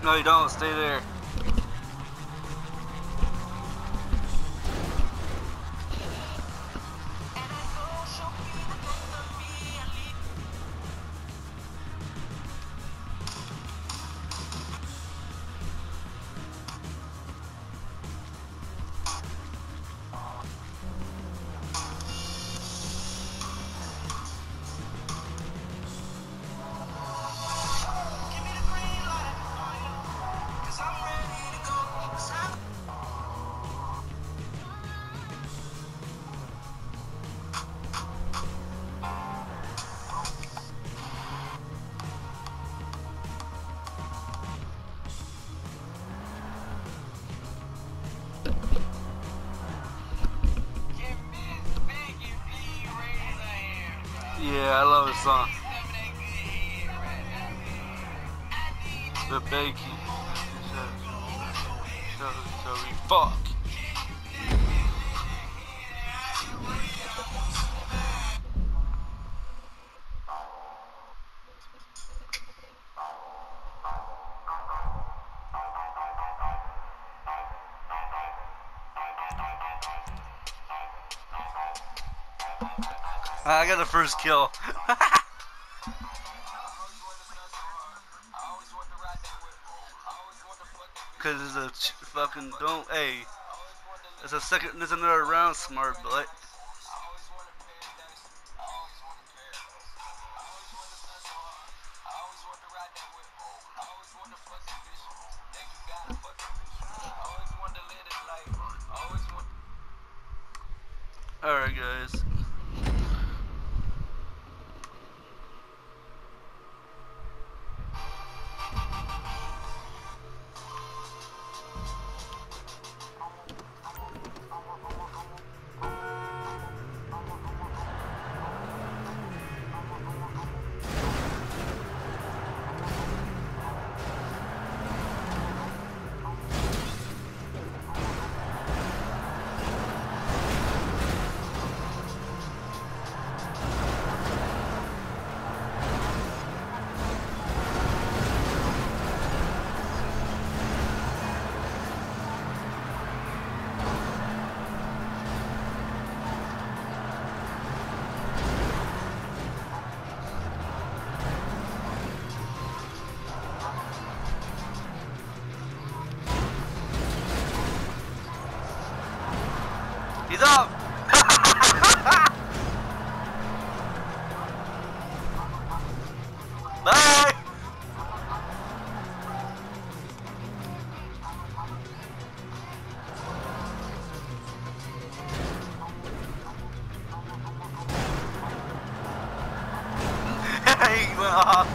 No, you don't. Stay there. Yeah, I love this song. The Bakey. So we fuck. I got the first kill. Cause it's a fucking don't. Hey, it's a second. There's another round, smart butt. All right, guys. He's up! Bye! He went off.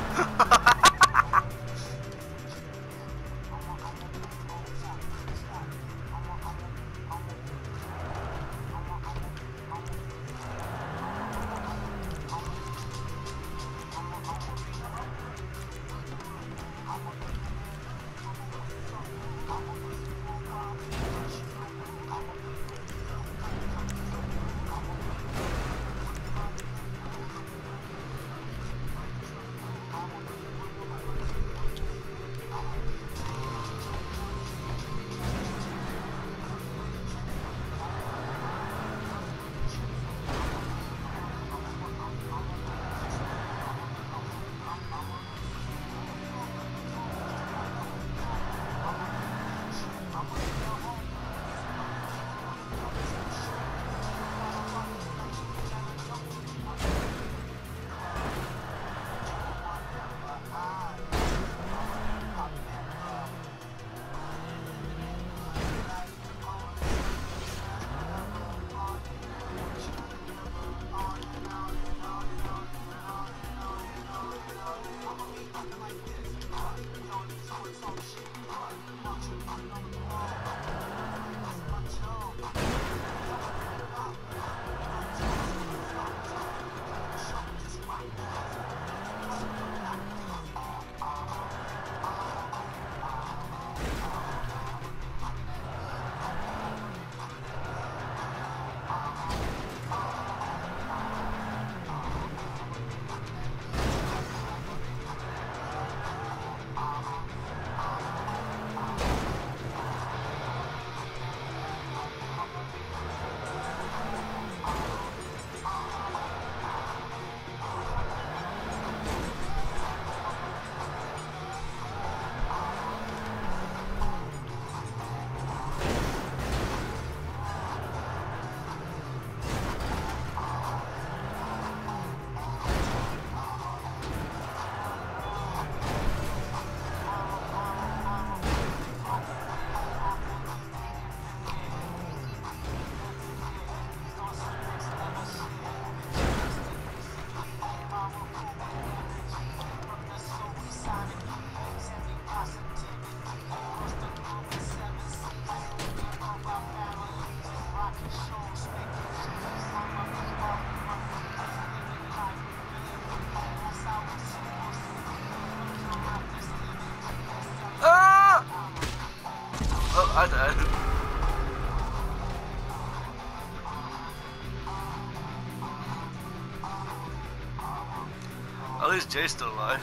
least Jay's still alive.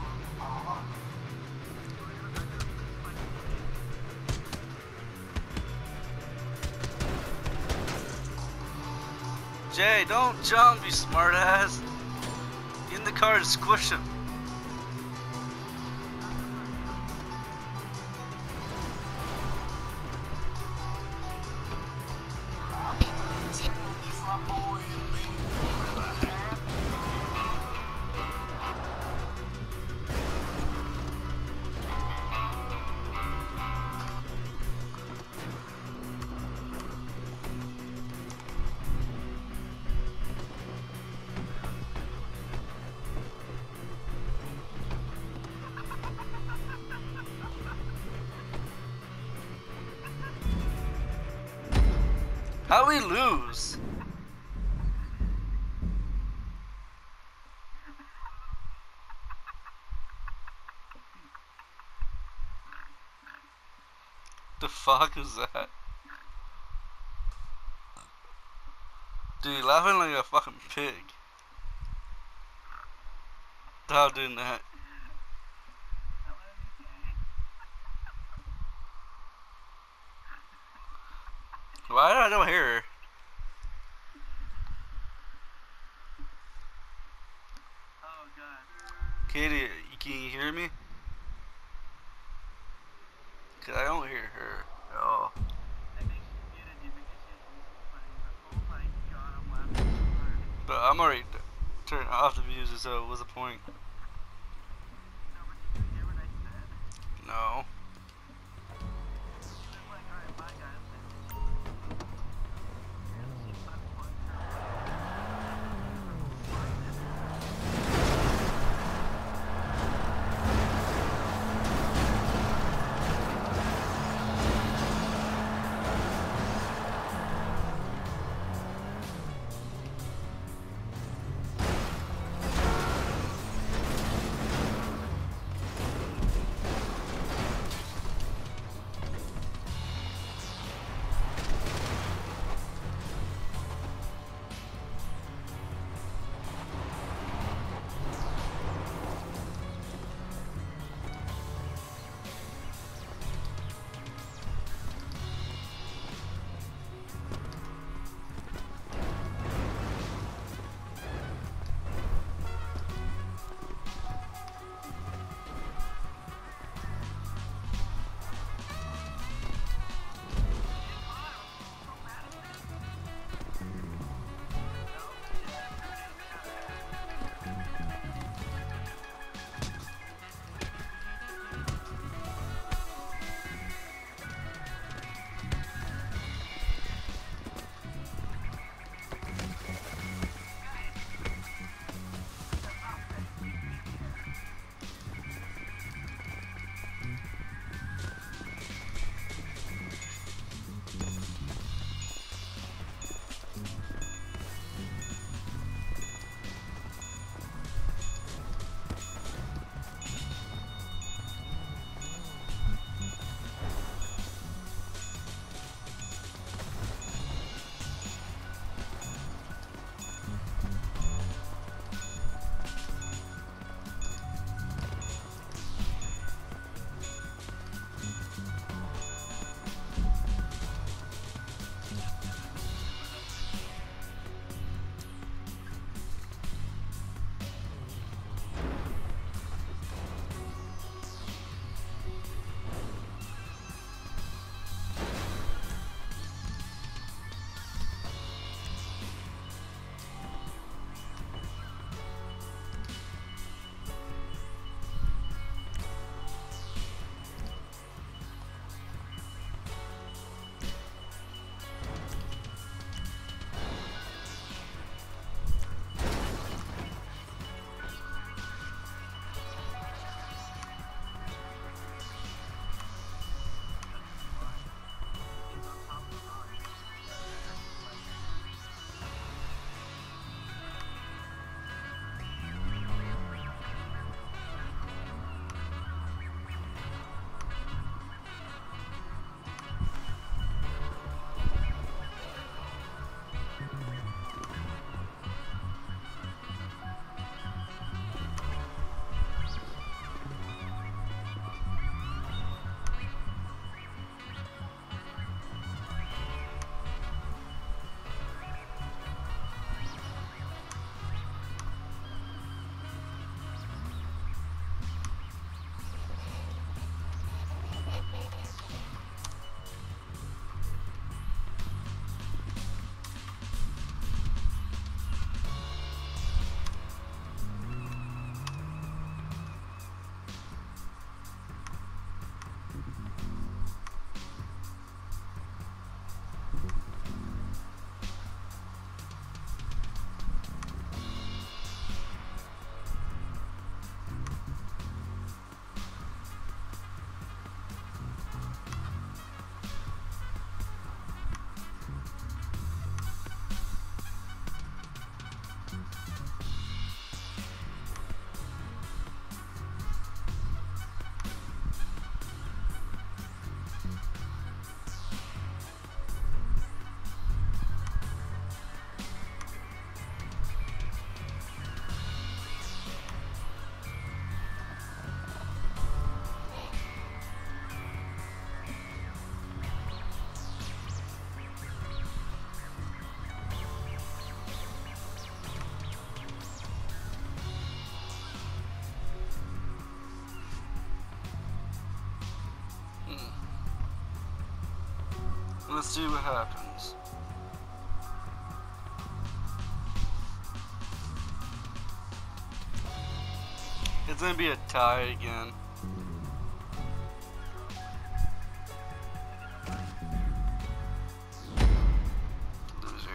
Jay, don't jump, you smartass. Get in the car and squish him. How we lose? The fuck is that? Dude, you're laughing like a fucking pig. Stop doing that. Why I don't hear her? Oh god. Katie, can you hear me? Cause I don't hear her at all. But I'm already turning off the music, so what's the point? No. Let's see what happens. It's gonna be a tie again. Loser.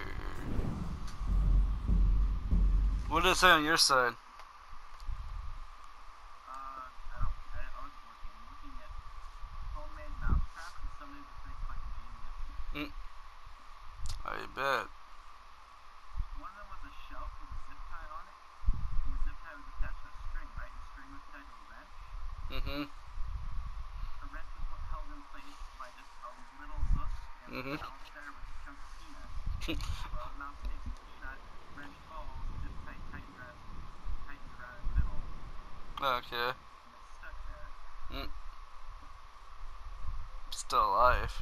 What did it say on your side? I bet. One of them was a shelf with a zip tie on it, and the zip tie was attached to a string, right? The string was tied to a wrench. Mm-hmm. The wrench was held in place by just a little hook and the balance there with a chunk of peanut. Well, the mouse takes the peanut, wrench falls, zip tie tightens around its middle. Okay. And it's stuck there. Still alive.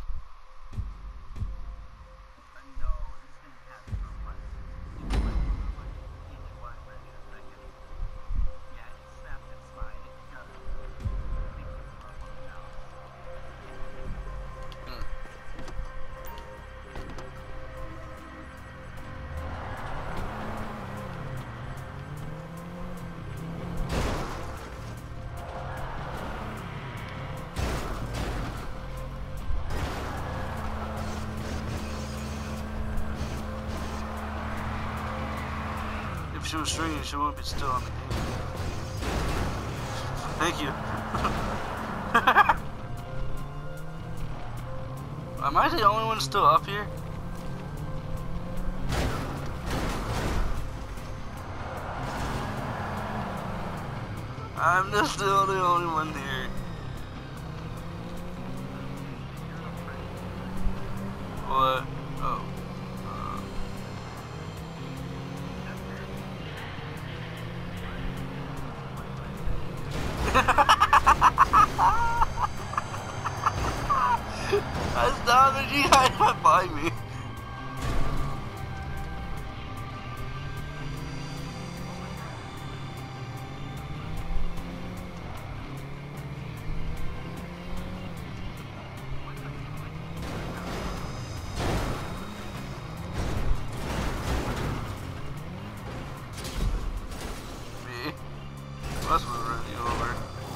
No, this thing has some like inch wide wrenches that it snapped its spine. It got a big rub on the mouse. If she was stringing, she wouldn't be still on the game. Thank you. Am I the only one still up here? I'm just still the only one here. What? Oh. That's not that you guys went by me. Me? That's was already over.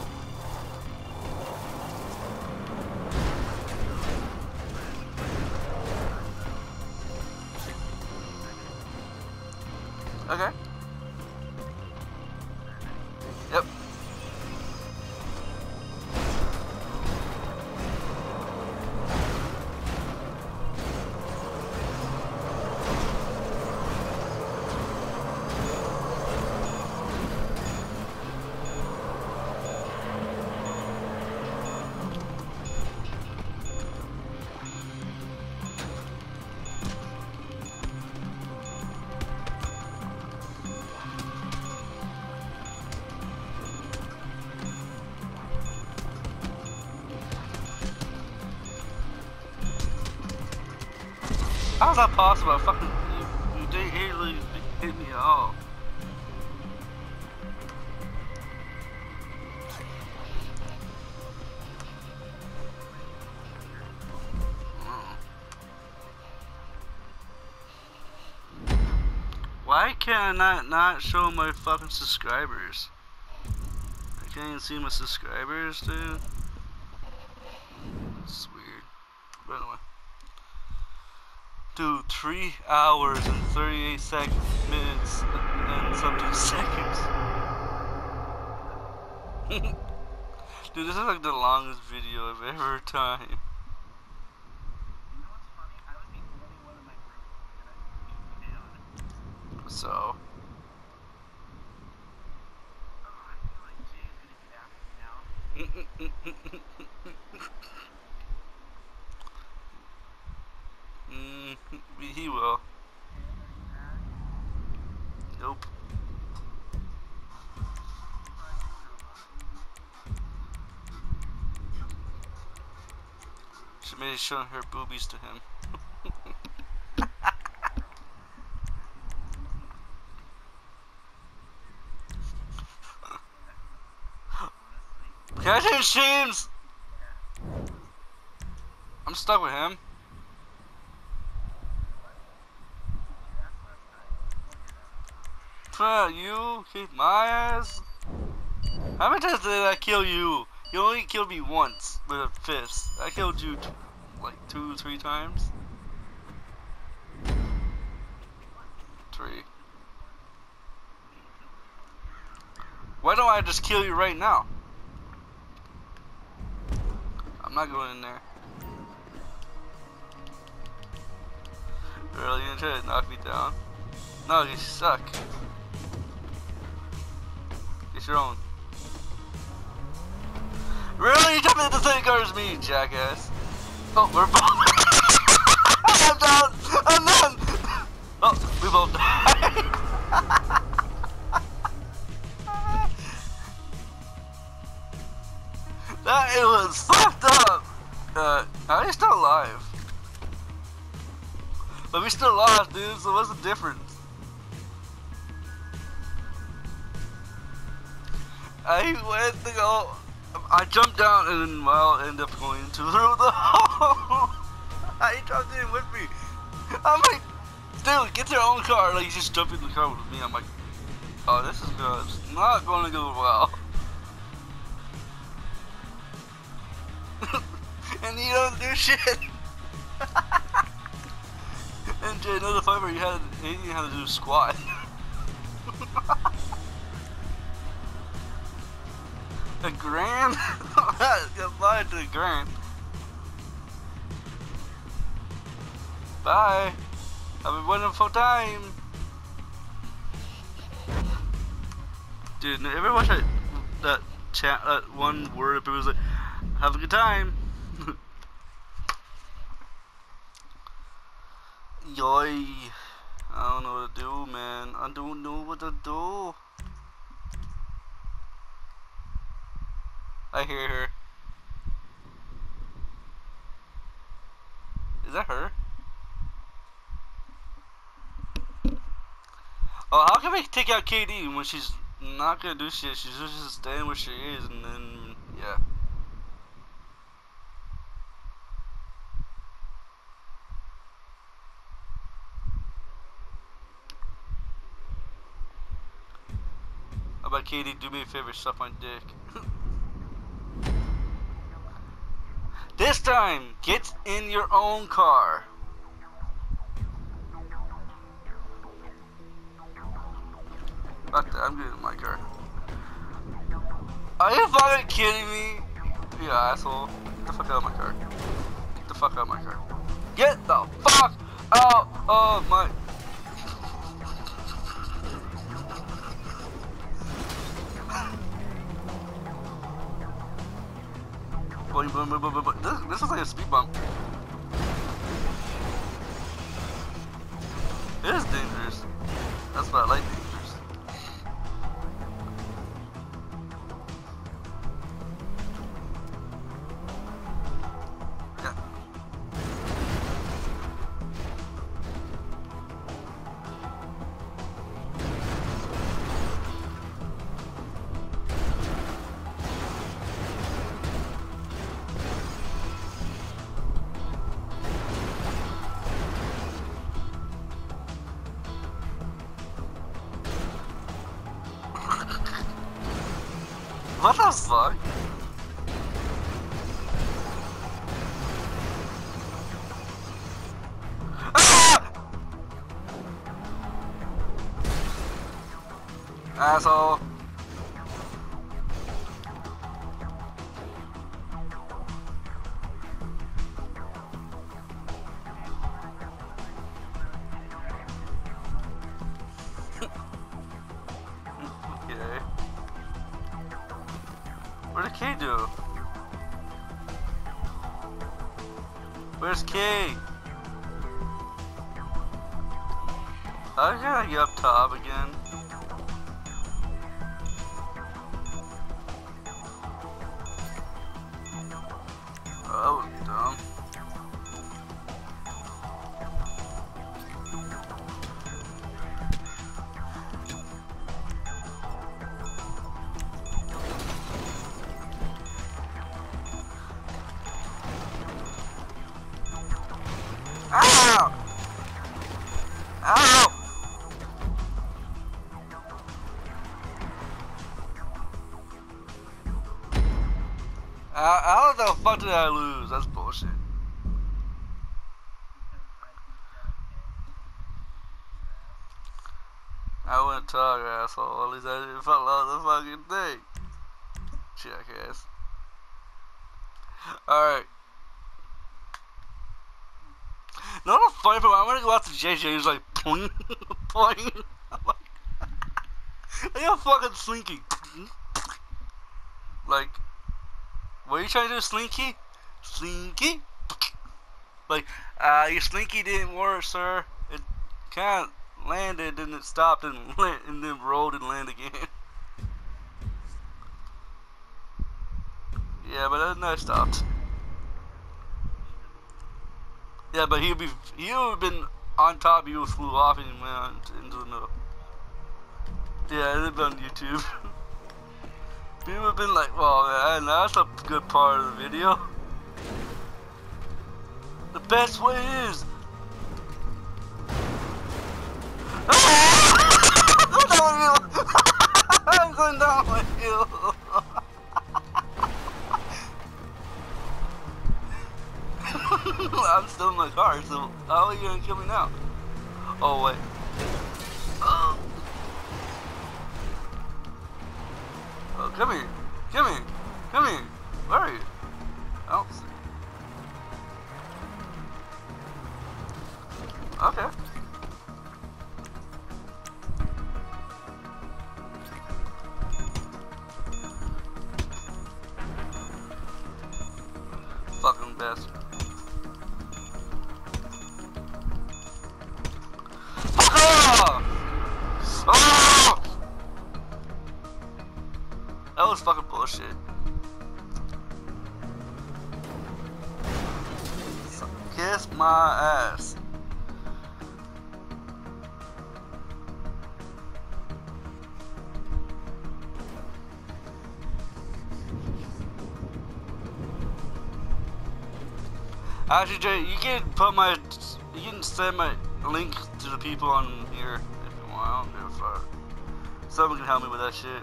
Okay. Yep. How's that possible? Fucking, you didn't really hit me at all. Why can I not show my fucking subscribers? I can't even see my subscribers, dude. It's weird. But anyway. Dude, 3 hours and 38 minutes and something seconds. Dude, this is like the longest video I've ever time. You know what's funny? I was the only one in my group that I beat on it. So. Oh, I feel like Jay is gonna get after me now. He will. Nope. She made it showing her boobies to him. Catch him, James! I'm stuck with him. not you kicked my ass. How many times did I kill you? You only killed me once with a fist. I killed you like 2 or 3 times. 3. Why don't I just kill you right now? I'm not going in there. Really, you gonna try to knock me down? No, you suck. Get your own. Really? You jumping in the same car as me, jackass. Oh, we're both. I'm down! I'm done! Oh, we both died. That it was fucked up! Are you still alive? But we still lost, dude, so what's the difference? I went to go, I jumped down and then, well, ended up going through the hole. I jumped in with me. I'm like, dude, get your own car. Like, you just jump in the car with me. I'm like, oh, this is good. It's not going to go well. And you don't do shit. And Jay, another fight where you didn't have to do a squat. A grand? Goodbye to the grand. Bye. Have a wonderful time. Dude, ever watch that chat, that one word, it was like, have a good time. Yoy. I don't know what to do, man. I don't know what to do. I hear her. Is that her? Oh, how can we take out KD when she's not gonna do shit? She's just staying where she is, and then, yeah. How about KD, do me a favor, suck my dick. This time, get in your own car. Fuck that, I'm getting in my car. Are you fucking kidding me? You asshole. Get the fuck out of my car. Get the fuck out of my car. Get the fuck out of my... This is like a speed bump. It is dangerous. That's why I like dangerous. Yeah. What the fuck? Ah! Asshole. Okay. What did K do? Where's K? How can I get up top again? Oh, that was dumb. Ow! Ow! How the fuck did I lose? That's bullshit. I wouldn't talk, asshole. At least I didn't fall out the fucking thing. Jackass. Alright. No, the funny part, I'm gonna go out to JJ, he's like, poing, poing. I'm like a fucking slinky. Like, what are you trying to do, Slinky? Slinky? Like, your Slinky didn't work, sir. It kind of landed, and it stopped, and then rolled and landed again. Yeah, but then I stopped. Yeah, but he would have been on top, you flew off and went into the middle. Yeah, it'd have been on YouTube. People would have been like, well, man, that's a good part of the video. The best way is... I'm going down with you. I'm still in my car, so how are you gonna kill me now? Oh, wait. Oh, come here. Come here. Come here. Where are you? I don't see you. Okay. Fucking best. Oh! That was fucking bullshit. Kiss my ass. Actually, Jay, you can send my link to the people on here if you want. I don't give a fuck. Someone can help me with that shit.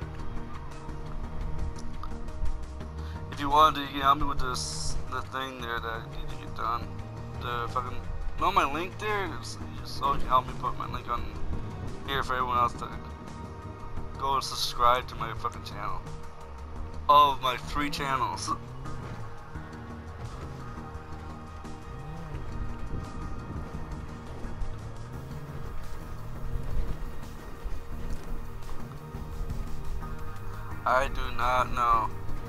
If you want to, you can help me with the thing there that I need to get done. The fucking, know my link there? Just so you can help me put my link on here for everyone else to go and subscribe to my fucking channel. All of my 3 channels. I do not know.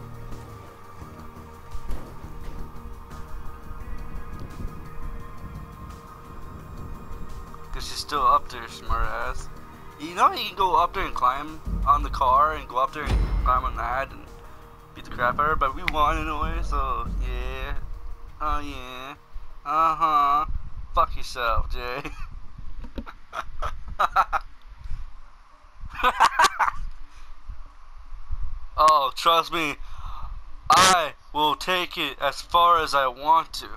Cause she's still up there, smart ass. You know you can go up there and climb on the car and go up there and climb on that and beat the crap out of her, but we won anyway, so yeah. Oh yeah. Uh-huh. Fuck yourself, Jay. Oh, trust me, I will take it as far as I want to.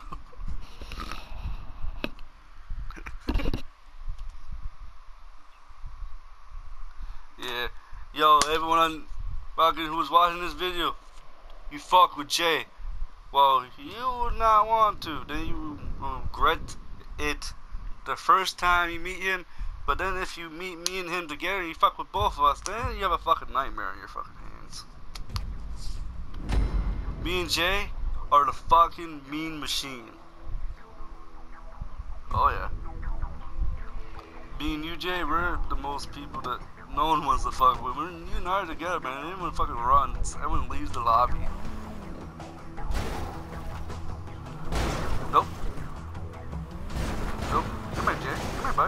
Yeah, yo, everyone fucking who's watching this video, you fuck with Jay. Well, you would not want to. Then you will regret it the first time you meet him. But then if you meet me and him together and you fuck with both of us, then you have a fucking nightmare in your fucking hands. Me and Jay are the fucking mean machine. Oh yeah. Me and you, Jay, we're the most people that no one wants to fuck with. We're you and I are together, man. Everyone fucking runs. Everyone leaves the lobby. Nope. Nope. Come here, Jay. Come here, bud.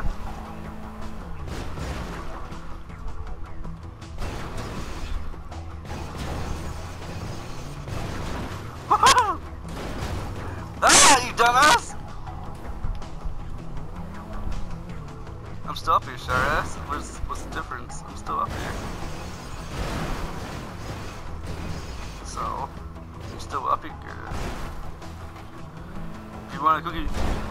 Ah, you dumbass! I'm still up here, sure ass. What's the difference? I'm still up here. So, I'm still up here. If you want a cookie,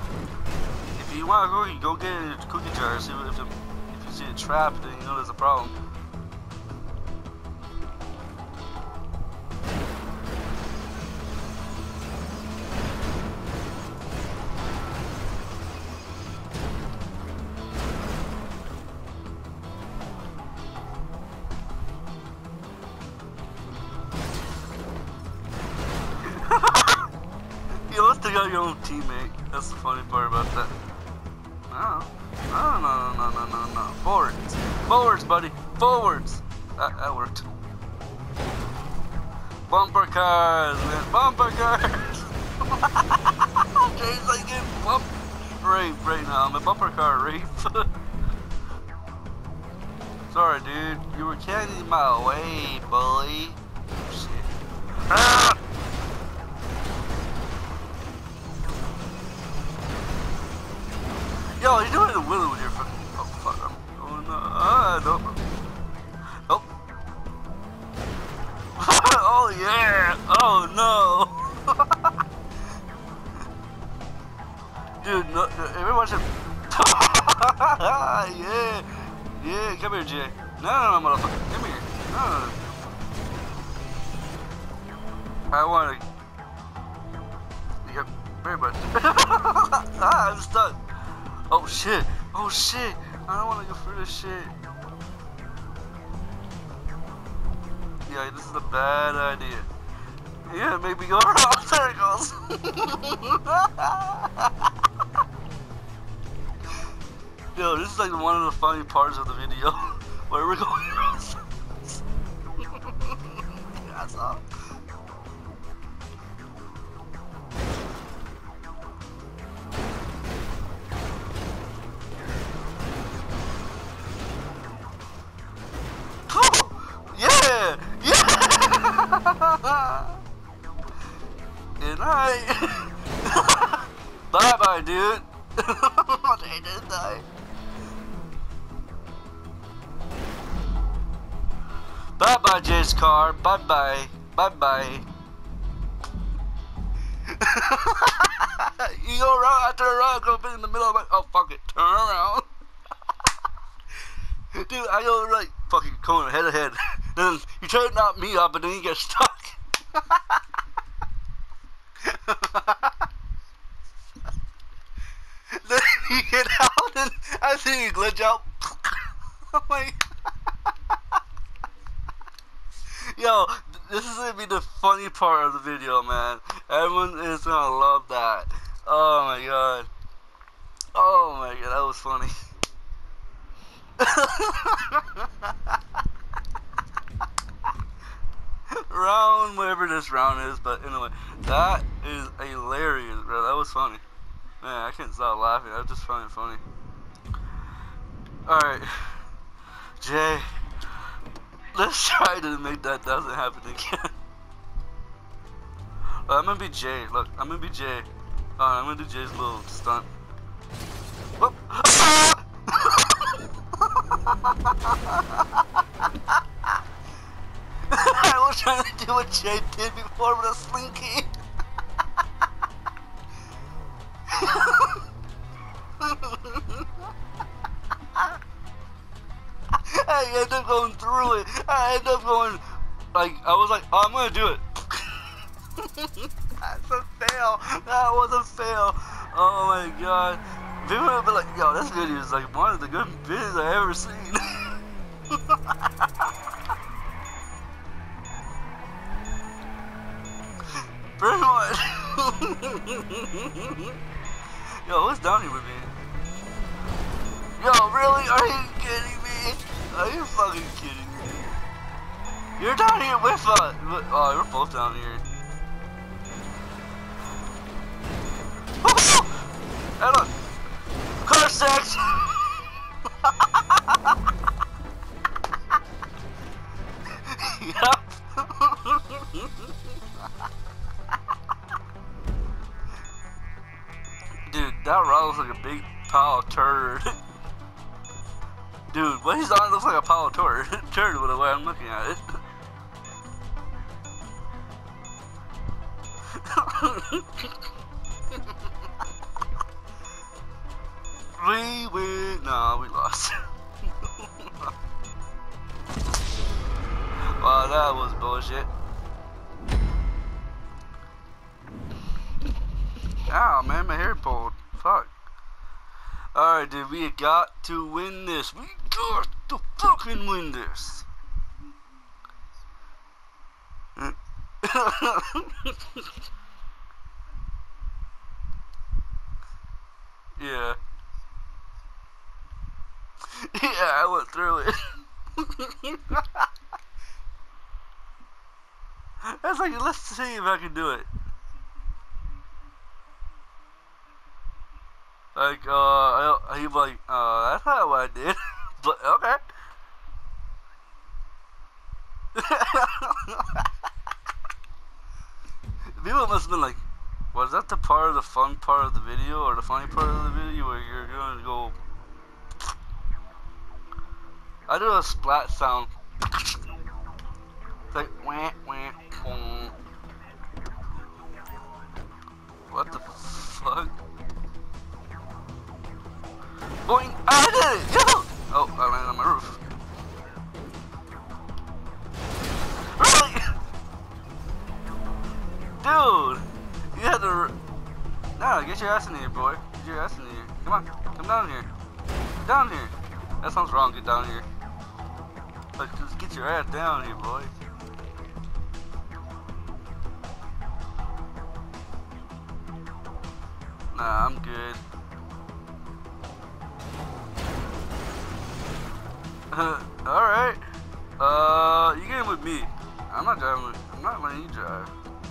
go get a cookie jar. See if you see a trap, then you know there's a problem. got your own teammate. That's the funny part about that. No. Forwards. Forwards, buddy. Forwards. That worked. Bumper cars, man. Bumper cars. Jay's like getting bump rape right now. I'm a bumper car rape. Sorry, dude. You were getting my way, bully. Shit. Ah! Yo, you're doing the wheelie with your fucking. Oh, fuck. I'm going. Nope. Nope. Oh, yeah. Oh, no. Dude, no, everyone watching. Yeah. Yeah, come here, Jay. No, motherfucker. Come here. No. I want to. Yep, very much. I'm stuck. Oh shit! Oh shit! I don't want to go through this shit. Yeah, this is a bad idea. Yeah, maybe go around circles. Yo, this is like one of the funny parts of the video where we're going around circles. That's all. Yeah! Yeah! Good night! Bye bye, dude! They did die. Bye bye, Jay's car. Bye bye. Bye bye. You go around, I turn around, go in the middle of my. Oh, fuck it. Turn around. Dude, I go like fucking going head to head. Then you try to knock me up, but then you get stuck. Then you get out, and I see you glitch out. I'm like, yo, this is gonna be the funny part of the video, man. Everyone is gonna love that. Oh my god. Oh my god, that was funny. Round, whatever this round is, but anyway, that is hilarious, bro. That was funny. Man, I can't stop laughing. I just find it funny. Alright, Jay, let's try to make that doesn't happen again. I'm gonna be Jay. Look, I'm gonna be Jay. Alright, I'm gonna do Jay's little stunt. Whoop. I was trying to do what Jay did before with a slinky. I ended up going through it. I ended up going, like, I was like, oh, I'm gonna do it. That's a fail. That was a fail. Oh my god. People would be like, yo, this video is like one of the good videos I've ever seen. Pretty much. Yo, what's down here with me? Yo, really? Are you kidding me? Are you fucking kidding me? You're down here with us. Oh, we're both down here. Hey, look. Car sex. Yep. Dude, that rod looks like a big pile of turd. Dude, what he's on looks like a pile of turd. Turd with the way I'm looking at it. We win. No, we lost. Wow, that was bullshit. Ow, man, my hair pulled. Fuck. Alright, dude, we got to win this. We got to fucking win this. Yeah. Yeah, I went through it. I was like, let's see if I can do it. Like, he was like, that's not what I did. But, okay. People must have been like, was that the part of the fun part of the video, or the funny part of the video where you're gonna go... I do a splat sound. It's like, wah, wah, wah. What the fuck? Boing! I did it! Yo! Oh, I landed on my roof. Really? Dude! You had to... No, get your ass in here, boy. Get your ass in here. Come on. Come down here. Get down here. That sounds wrong. Get down here. Like, just get your ass down here, boy. Nah, I'm good. Alright. You get in with me. I'm not driving. I'm not letting you drive.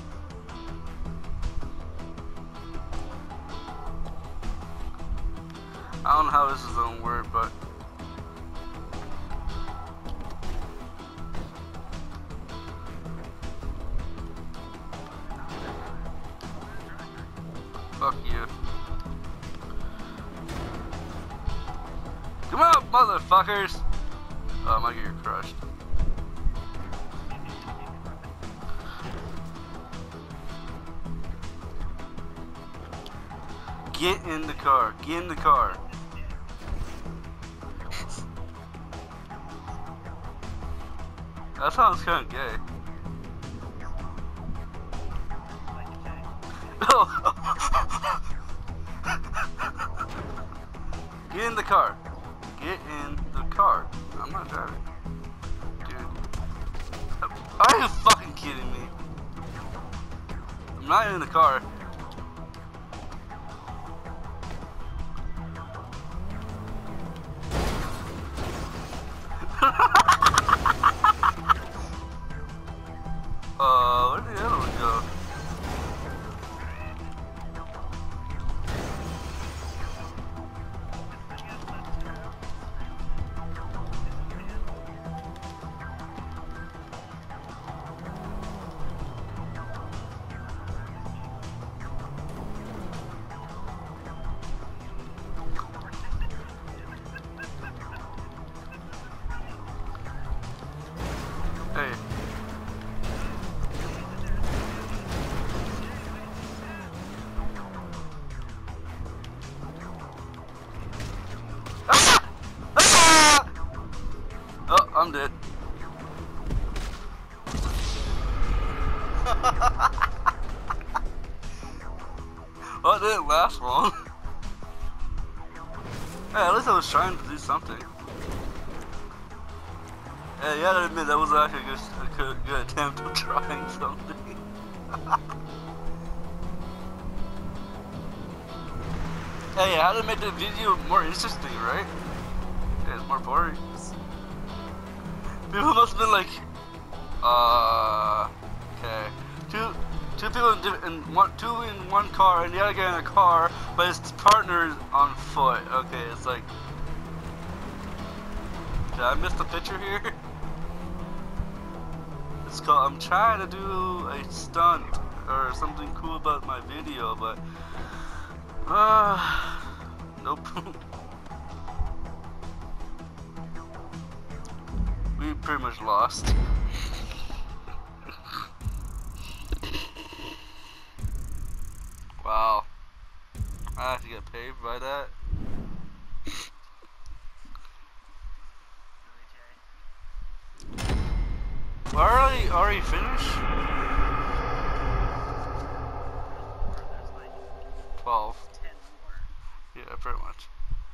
I don't know how this is gonna work, but fuck you. Come on, motherfuckers! Oh, my gear crushed. Get in the car. Get in the car. That sounds kind of gay. Get in the car. Get in the car. I'm not driving. Dude. Are you fucking kidding me? I'm not in the car. Where did the other one go? Hey. Ah! Ah! Oh, I'm dead. Well, it didn't last long. Hey, at least I was trying to do something. Yeah, you gotta admit that was actually a good attempt of trying something. Hey, how to make the video more interesting, right? Yeah, it's more boring. People must have been like, okay, two people two in one car, and the other guy in a car, but his partner is on foot. Okay, it's like, did I miss the picture here? It's called, I'm trying to do a stunt or something cool about my video, but nope. We pretty much lost. Wow. I have to get paid by that. Already finished? 12. Yeah, pretty much.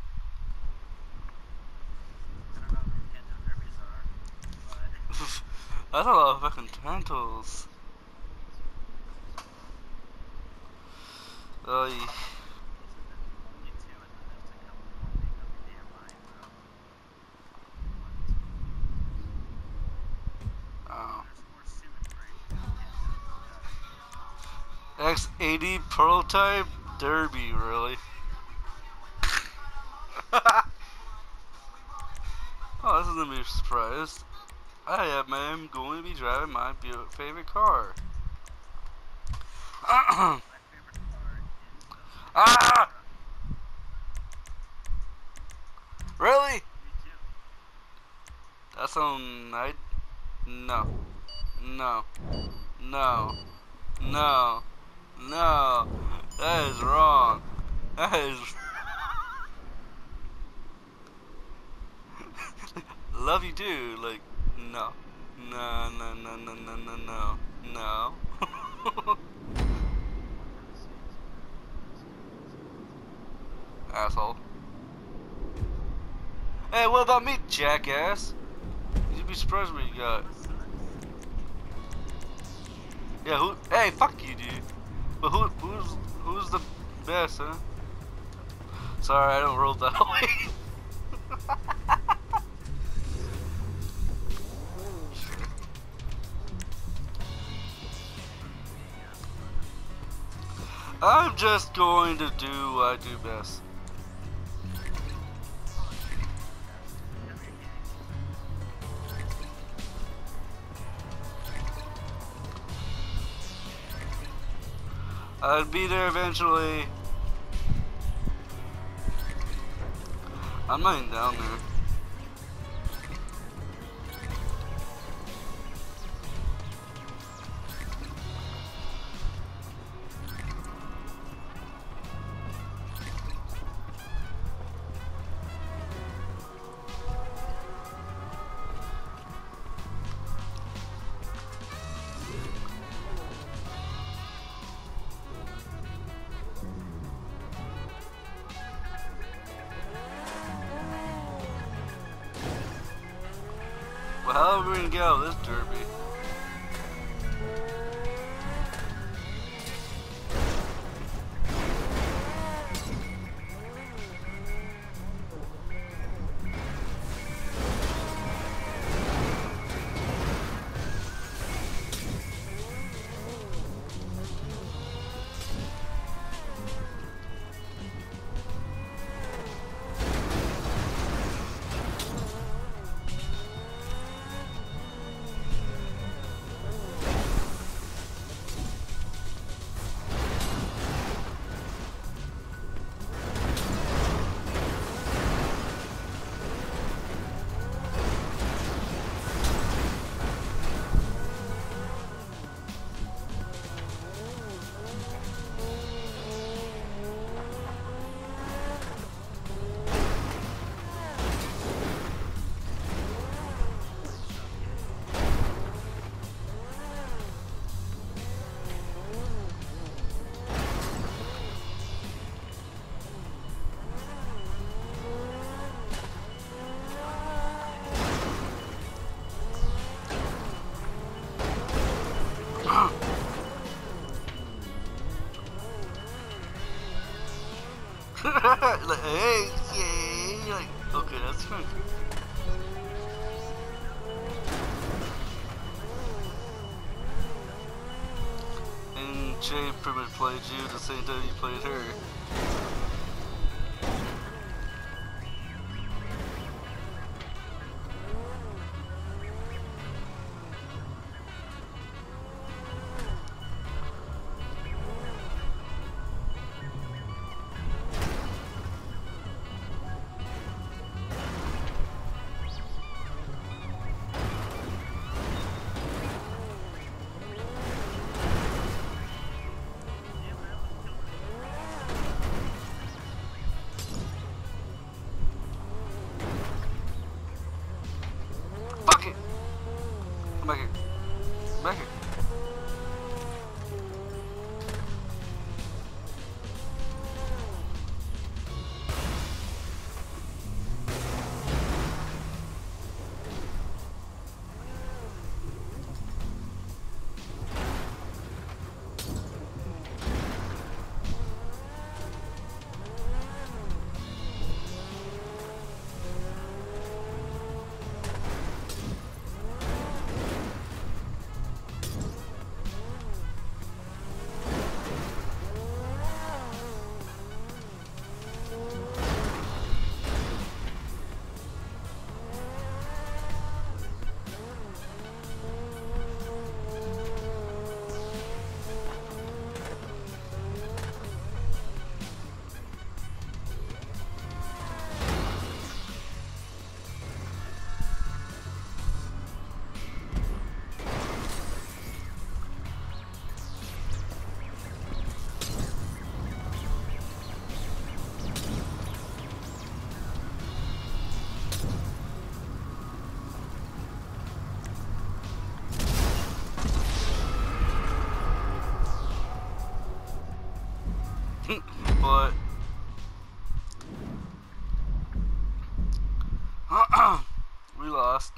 That's a lot of fucking tarantulas. Oh, Oh. There's more symmetry. Yeah, X80 prototype derby, really? Oh, this is gonna be a surprise. I am going to be driving my favorite car. my favorite car is the Ah! Really? Me too. That's on night. No. No. No. No. No. That is wrong. That is. Love you too. Like, no. No, no, no, no, no, no, no. No. Asshole. Hey, what about me, jackass? You'd be surprised what you got. Yeah, who? Hey, fuck you, dude. But who's the best, huh? Sorry, I don't roll that way. I'm just going to do what I do best. I'll be there eventually. I'm not even down there. Well, how are we gonna get out of this derby? Like, hey, yeah, like, okay, that's fine. And Jay pretty much played you the same time you played her. Fuck it! Come back here. Come back here. But we lost.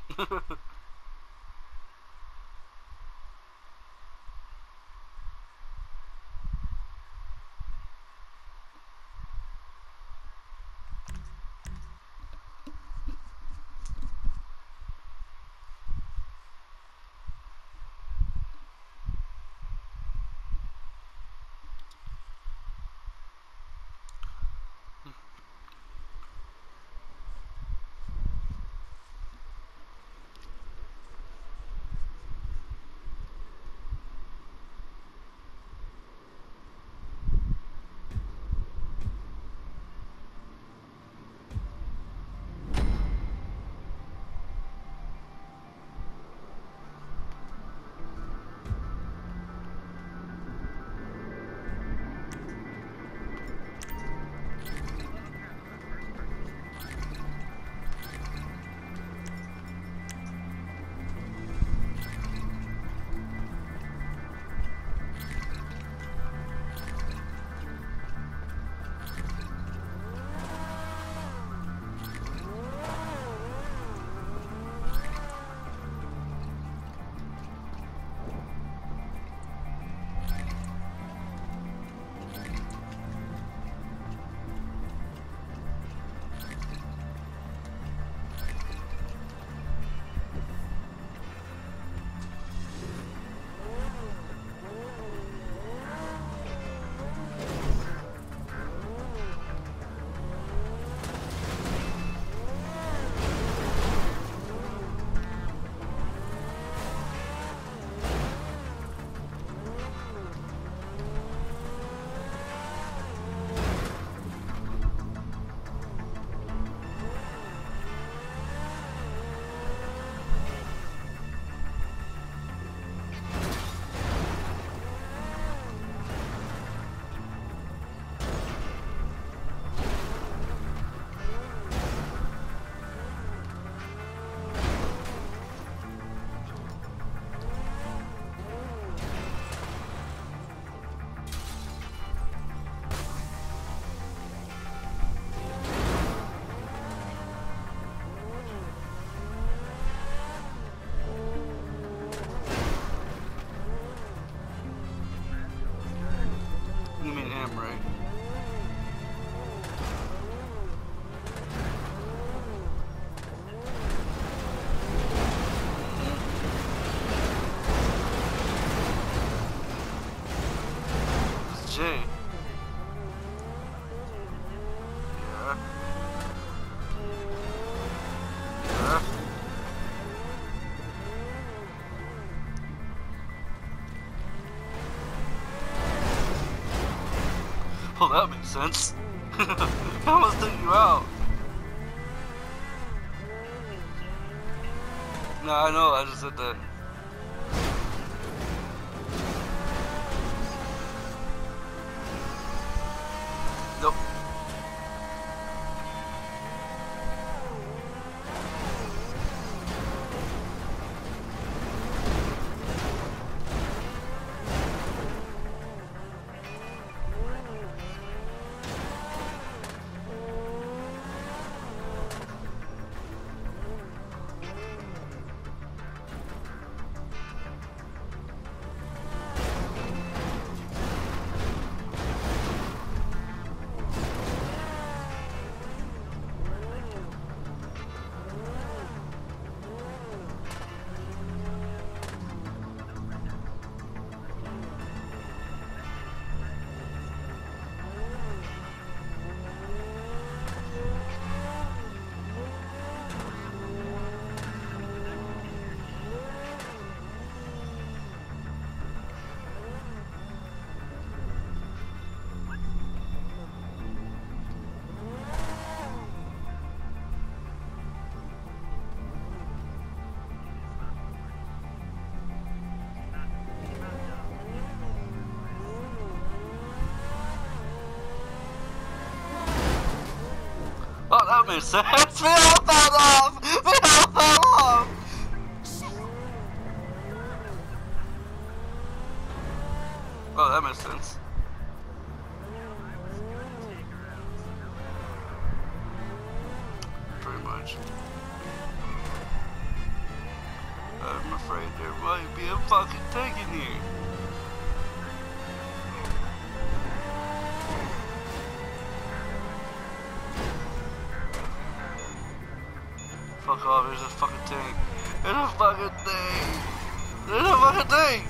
You mean him, right? It's Jay. Yeah. Yeah. Oh, that makes sense. I almost took you out. No, I know, I just said that. Nope. Oh, that makes sense. We all fell off. We all fell off. Oh, that makes sense. a fucking tank in here. Fuck off, there's a fucking tank. There's a fucking thing. There's a fucking thing.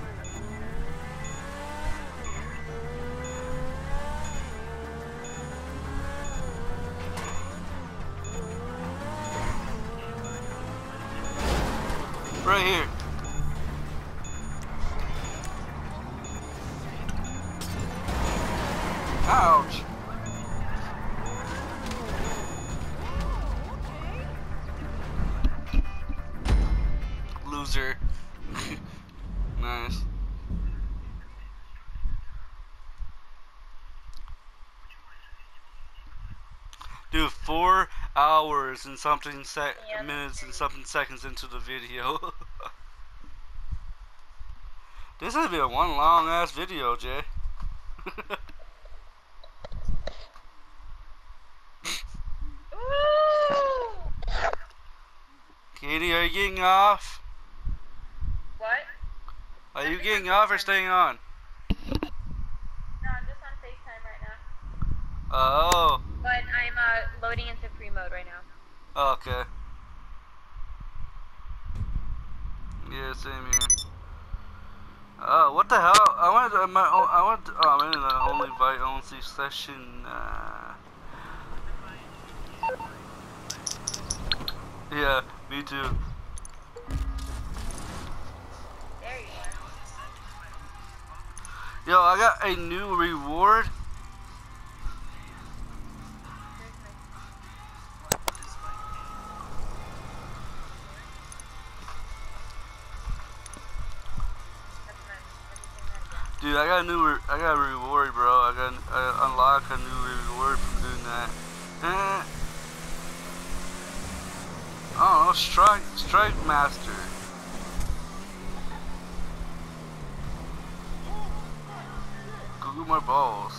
Right here. Ouch. Loser. Nice. Dude, 4 hours and something minutes and something seconds into the video. This has been one long ass video, Jay. Katie, are you getting off? What? Are you getting off or staying on? No, I'm just on FaceTime right now. Oh. But I'm loading into free mode right now. Okay. Yeah, same here. Oh, what the hell? I wanted to, oh, I'm in the only invite only session. Yeah, me too. There you are. Yo, I got a new reward. Dude, I got a reward, bro. I unlocked a new reward from doing that. I don't know, Strike Master. Google my balls.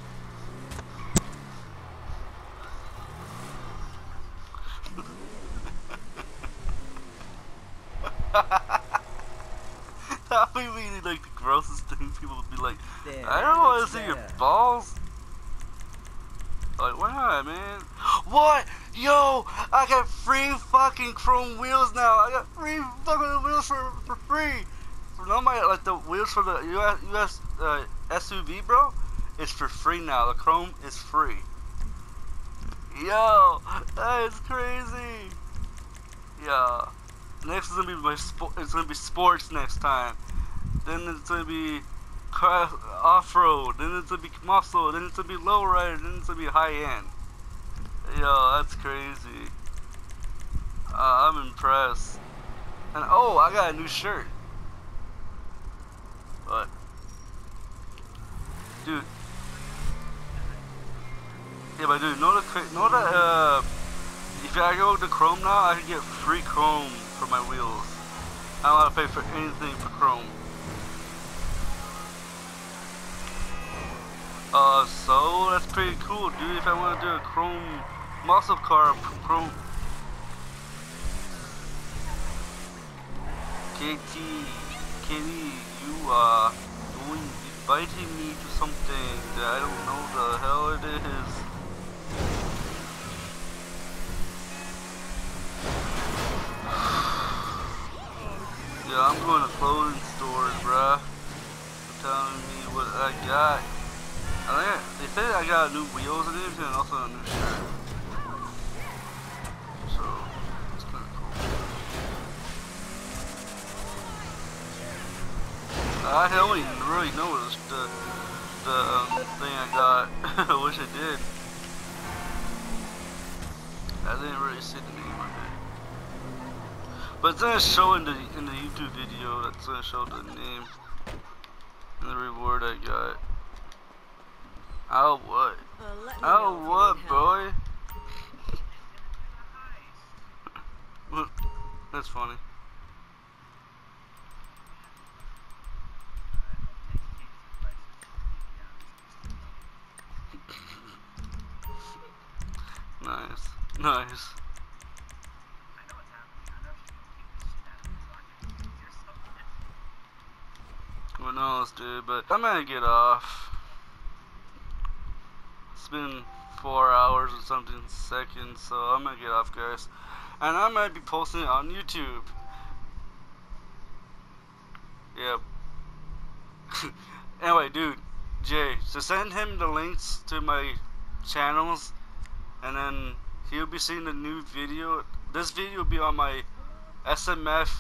That would be really like the grossest thing. People would be like, I don't want to see your balls. Like, why not, man? What? Yo, I got free fucking chrome wheels now. I got free fucking wheels for free. For nobody, like the wheels for the US SUV, bro. It's for free now. The chrome is free. Yo, that is crazy. Yeah. Next is gonna be it's gonna be sports next time. Then it's gonna be off-road. Then it's gonna be muscle. Then it's gonna be lowrider. Then it's gonna be high-end. Yo, that's crazy. I'm impressed. And oh, I got a new shirt. But, dude. Yeah, but dude, know that if I go to Chrome now, I can get free Chrome for my wheels. I don't have to pay for anything for Chrome. So that's pretty cool, dude. If I want to do a Chrome muscle car, Chrome. Katie, you inviting me to something that I don't know the hell it is. Yeah, I'm going to clothing stores, bruh. They're telling me what I got. They said I got new wheels and everything, and also a new shirt. So, it's kind of cool. I don't even really notice the thing I got. I wish I did. I didn't really see the name of it. But it's gonna show in the YouTube video. That's gonna show the name and the reward I got. Oh what? Oh what, boy? That's funny. Nice, nice. knows, dude, but I'm gonna get off. It's been 4 hours or something seconds, so I'm gonna get off, guys. And I might be posting it on YouTube. Yep. Anyway, dude, Jay, so send him the links to my channels, and then he'll be seeing the new video. This video will be on my SMF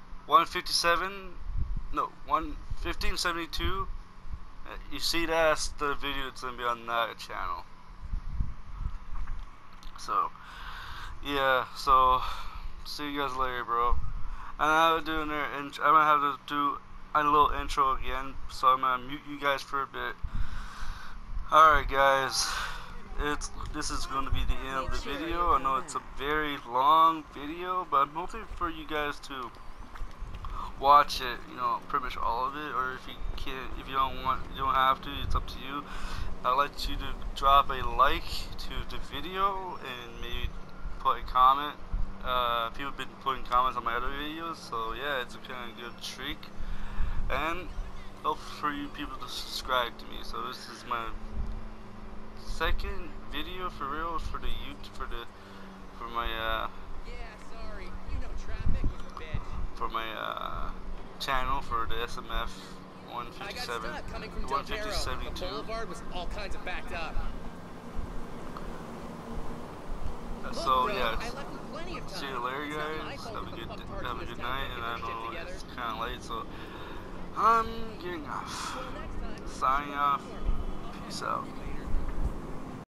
1572. You see, that's the video that's gonna be on that channel. So yeah, so see you guys later, bro. And I'm gonna have to do a little intro again, so I'm gonna mute you guys for a bit. Alright, guys, this is going to be the end of the video. I know it's a very long video, but I'm hoping for you guys to watch it, you know, pretty much all of it, or if you can't, if you don't want, you don't have to, it's up to you. I'd like you to drop a like to the video and maybe put a comment. People have been putting comments on my other videos, so yeah, it's a kind of good streak. And hope for you people to subscribe to me. So this is my second video for real for the YouTube for my channel for the SMF 15072. Boulevard was all kinds of backed up. So yeah, see you later, guys. Have a good night. And I know it's kind of late, so I'm getting off. Signing off. Peace out.